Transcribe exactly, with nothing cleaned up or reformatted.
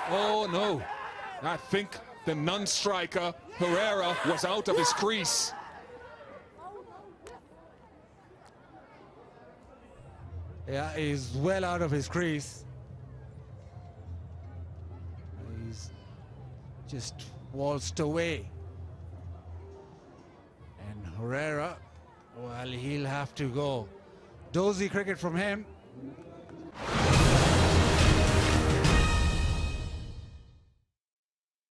Oh no, I think the non-striker Hurraira was out of his crease. Yeah, he's well out of his crease. He's just waltzed away. And Hurraira, well, he'll have to go. Dozy cricket from him.